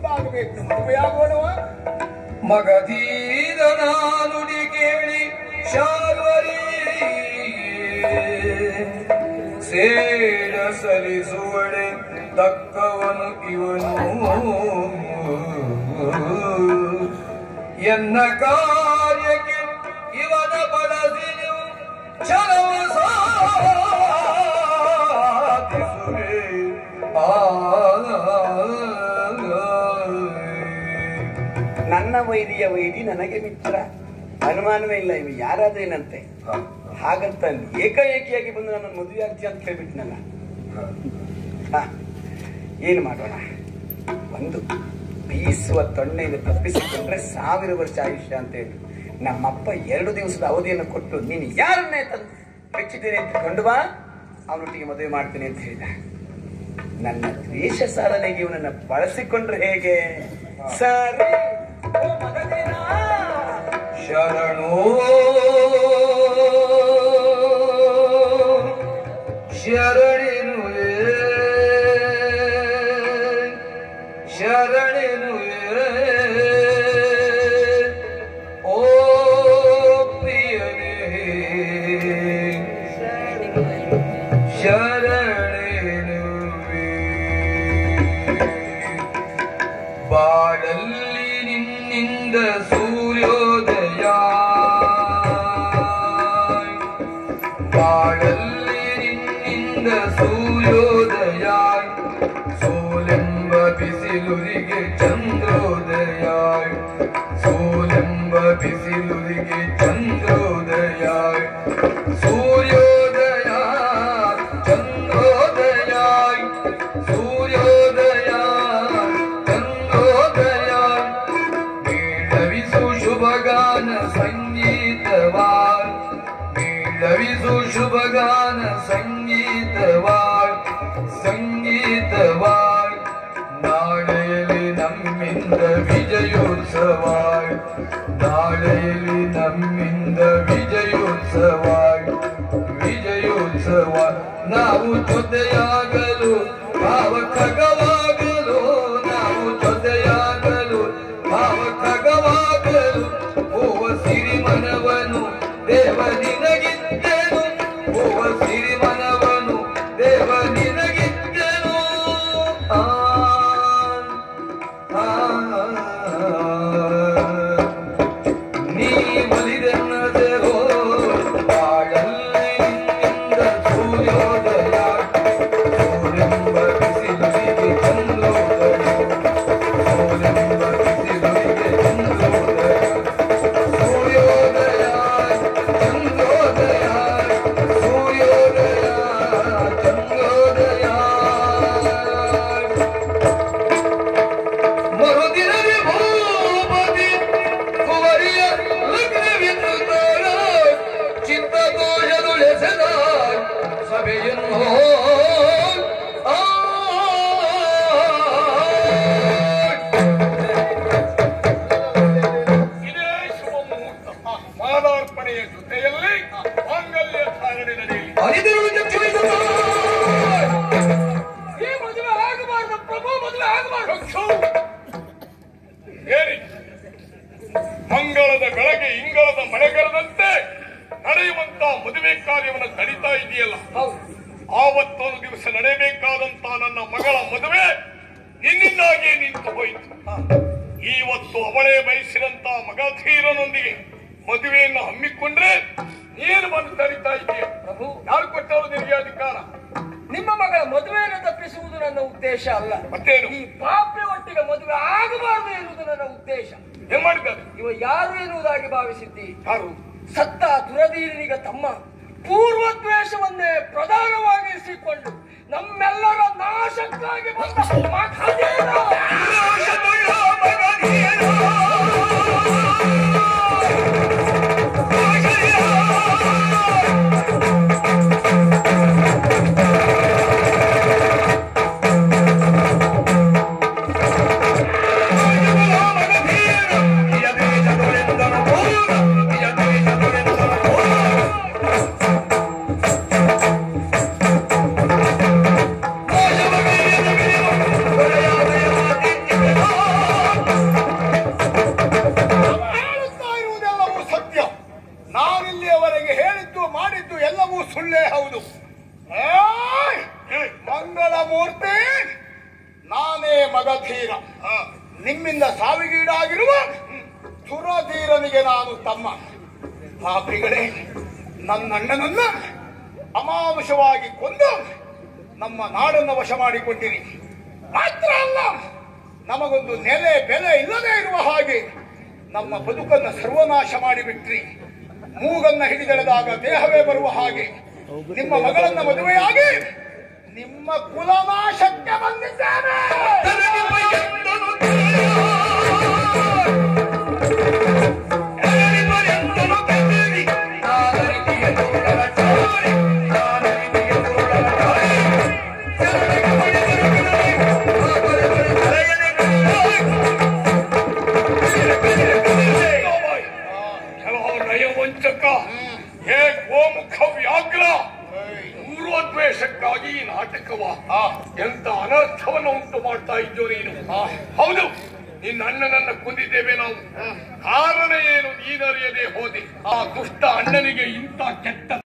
ಆಗಬೇಕು. ಮದುವೆಯಾಗೋಣವ. ಮಗಧೀರನ ನುಡಿ ಕೇಳಿ ಶಾರ್ವರಿ ಸೇಡ ಸಲಿಸುವಡೆ ತಕ್ಕವನು ಇವನು ಎನ್ನ ಕಾರ್ಯಕ್ಕೆ ಇವನ ಬಳಸಿ ಛಲವ ಸಾಧಿಸುವೆ. ನನ್ನ ವೈದಿಯ ವೈದಿ ನನಗೆ ಮಿತ್ರ, ಅನುಮಾನವೇ ಇಲ್ಲ. ಇವು ಯಾರಾದ್ರೇನಂತೆ ಹಾಗಂತ ಏಕಾಏಕಿಯಾಗಿ ಬಂದು ನನ್ನ ಮದುವೆ ಆಗ್ತೀಯ ಅಂತ ಕೇಳ್ಬಿಟ್ನಲ್ಲ. ಏನು ಮಾಡೋಣ, ಒಂದು ಬೀಸುವ ತೊಣ್ಣೆಯಿಂದ ತಪ್ಪಿಸಿಕೊಂಡ್ರೆ 1000 ವರ್ಷ ಆಯುಷ್ಯ ಅಂತ ಹೇಳಿ ನಮ್ಮಪ್ಪ 2 ದಿವಸದ ಅವಧಿಯನ್ನು ಕೊಟ್ಟು ನೀನು ಯಾರನ್ನೇ ತಂದು ಮೆಚ್ಚಿದ್ದೇನೆ ಅಂತ ಕಂಡು ಬಾ, ಅವನೊಟ್ಟಿಗೆ ಮದುವೆ ಮಾಡ್ತೇನೆ ಅಂತ ಹೇಳಿದ. ನನ್ನ ದ್ವೇಷ ಸಾಧನೆಗೆ ಇವನನ್ನ ಬಳಸಿಕೊಂಡ್ರೆ ಹೇಗೆ? ಸರಿ ಶರಣೋ ಶರಣೆನುವೆ ಶರಣೆನುವೆ ಓ ಪ್ರಿಯನೇ ಶರಣೆನುವೆ. ಬಾಳಲ್ಲಿ ನಿನ್ನಿಂದ ಸೂರ್ಯೋದಯ, ಬಾಳಲ್ಲಿ ನಿನ್ನಿಂದ ಸೂರ್ಯೋದಯ, ಸೋಲೆಂಬ ಬಿಸಿಲುರಿಗೆ ಚಂದ್ರೋದಯ, ಸೋಲೆಂಬ ಬಿಸಿಲುರಿಗೆ ಚಂದ್ರೋದಯ, ಸೂರ್ಯೋದಯ ಚಂದ್ರೋದಯ, ಸೂರ್ಯೋದಯ ಚಂದ್ರೋದಯ. ಮೇಳವಿಸು ಶುಭಗಾನ ಸಂಗೀತವಾನ್, ಮೇಳವಿಸು ಶುಭಗಾನ ಸಂಗೀತವಾನ್, ಸಂಗೀತವಾನ್. ನಾಳೆಯಲ್ಲಿ ನಮ್ಮಿಂದ ವಿಜಯೋತ್ಸವ, ನಾಳೆಯಲ್ಲಿ ನಮ್ಮಿಂದ ವಿಜಯೋತ್ಸವ, ವಿಜಯೋತ್ಸವ. ನಾವು ಜೊತೆಯಾಗಲು ಭಾವ ಖಗವಾಗಲು, ನಾವು ಜೊತೆಯಾಗಲು ಭಾವ ಖಗವಾಗಲು. ಓವ ಸಿರಿಮನವನು ದೇವ ನಿನಗಿದ್ದೆನು, ಓವ ಸಿರಿಮನವನು ದೇವ ನಿನಗಿದ್ದೆನು. ನೀ ಒಲಿದೆನ್ನದೆವೋ ಬಾಳಲ್ಲಿ ನಿನ್ನಿಂದ ಸೂರ್ಯೋದಯ, ಸೂರ್ಯೆಂಬ ಬಿಸಿಲುರಿಗೆ ಚಂದ್ರೋದಯ, ಸೂರ್ಯೆಂಬ ಬಿಸಿಲುರಿಗೆ ಚಂದ್ರೋದಯ, ಸೂರ್ಯೋದಯ ಚಂದ್ರೋದಯ, ಸೂರ್ಯೋದಯ ಚಂದ್ರೋದಯ. ಮರುದಿನವೇ ಭೂಪತಿ ಕುವರಿಯ ಲಗ್ನವಿದ್ದುತ್ತಾರ, ಚಿತ್ತದೋಷದುಳೆಸದ ಸಭೆಯನ್ನು ಇದೇ ಶುಭ ಮುಹೂರ್ತ. ಮಾಲಾರ್ಪಣೆಯ ಜೊತೆಯಲ್ಲಿ ಮಾಂಗಲ್ಯ ಧಾರಣೆ ನಡೆಯಲಿ. ಅನಿದಿರುಳು ಈ ಮದುವೆ ಆಗಬಾರದು ಪ್ರಭು, ಮದುವೆ ಆಗಬಾರದು. ಏರಿ ಮಂಗಳದ ಬೆಳಗ್ಗೆ ಇಂಗಳದ ಮಳೆಗರದಂತೆ ನಡೆಯುವಂತ ಮದುವೆ ಕಾರ್ಯವನ್ನು ತಡಿತಾ ಇದೆಯಲ್ಲ, ಆವತ್ತೊಂದು ದಿವಸ ನಡೆಯಬೇಕಾದಂತ ನನ್ನ ಮಗಳ ಮದುವೆ ನಿನ್ನಿಂದಾಗಿಯೇ ನಿಂತು ಹೋಯಿತು. ಇವತ್ತು ಅವಳೇ ಬಯಸಿದಂತ ಮಗಧೀರನೊಂದಿಗೆ ಮದುವೆಯನ್ನು ಹಮ್ಮಿಕೊಂಡ್ರೆ ನೀನು ಬಂದು ತಡಿತಾ ಇದೆಯಾ ಪ್ರಭು? ಯಾರು ಕೊಟ್ಟವರು ನಿನಗೆ ಅಧಿಕಾರ? ನಿಮ್ಮ ಮಗಳ ಮದುವೆಯನ್ನು ತಪ್ಪಿಸುವುದು ನನ್ನ ಉದ್ದೇಶ ಅಲ್ಲ. ಮತ್ತೇನು? ಈ ಪಾಪಿ ಒಟ್ಟಿಗೆ ಮದುವೆ ಆಗಬಾರದು ಎನ್ನುವುದು ನನ್ನ ಉದ್ದೇಶ. ಏನ್ ಮಾಡಿದ್ದಾರೆ? ಇವ ಯಾರು ಎನ್ನುವುದಾಗಿ ಭಾವಿಸಿದ್ದಿ? ಯಾರು? ಸತ್ತ ದುರಧೀರನಿಗ ತಮ್ಮ ಪೂರ್ವದ್ವೇಷವನ್ನೇ ಪ್ರಧಾನವಾಗಿರಿಸಿಕೊಂಡು ನಮ್ಮೆಲ್ಲರ ನಾಶಕ್ಕಾಗಿ ಬಂದ ಮಗಧೀರ. Oh, ಮಗಧೀರ, ನಿಮ್ಮಿಂದ ಸಾವಿಗೀಡಾಗಿರುವ ಸುರಧೀರನಿಗೆ ನಾನು ತಮ್ಮ. ಪಾಪಿಗಳೇ, ನನ್ನಣ್ಣನನ್ನ ಅಮಾನುಷವಾಗಿ ಕೊಂದು ನಮ್ಮ ನಾಡನ್ನು ವಶ ಮಾಡಿಕೊಂಡಿರಿ. ಮಾತ್ರ ಅಲ್ಲ, ನಮಗೊಂದು ನೆಲೆ ಬೆಲೆ ಇಲ್ಲದೆ ಇರುವ ಹಾಗೆ ನಮ್ಮ ಬದುಕನ್ನು ಸರ್ವನಾಶ ಮಾಡಿಬಿಟ್ರಿ. ಮೂಗನ್ನ ಹಿಡಿದೆಳೆದಾಗ ದೇಹವೇ ಬರುವ ಹಾಗೆ ನಿಮ್ಮ ಮಗಳನ್ನ ಮದುವೆಯಾಗಿ ನಿಮ್ಮ ಕುಲನಾಶಕ್ಕೆ ಬಂದಿದ್ದೇನೆ. ದ್ವೇಷಕ್ಕಾಗಿ ಈ ನಾಟಕವ ಎಂತ ಅನರ್ಥವನ್ನು ಉಂಟು ಮಾಡ್ತಾ ಇದ್ದೋ ನೀನು. ಹೌದು, ನಿನ್ನ ಅಣ್ಣನನ್ನ ಕೊಂದಿದ್ದೇವೆ ನಾವು. ಕಾರಣ ಏನು ನೀನರಿಯದೆ ಹೋದೆ. ಆ ದುಷ್ಟ ಅಣ್ಣನಿಗೆ ಇಂಥ ಕೆಟ್ಟ